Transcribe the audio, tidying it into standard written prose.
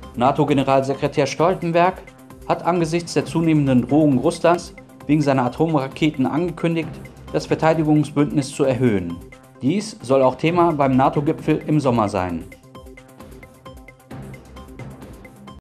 NATO-Generalsekretär Stoltenberg hat angesichts der zunehmenden Drohung Russlands wegen seiner Atomraketen angekündigt, das Verteidigungsbündnis zu erhöhen. Dies soll auch Thema beim NATO-Gipfel im Sommer sein.